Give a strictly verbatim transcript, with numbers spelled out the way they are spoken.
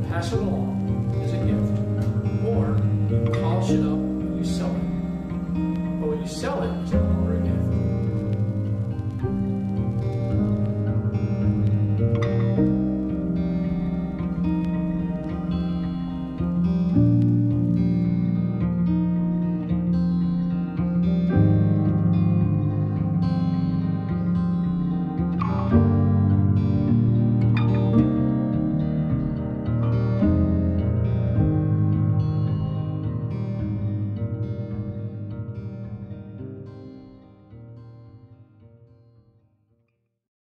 pass it along as a gift, or you polish it up and you sell it. But when you sell it,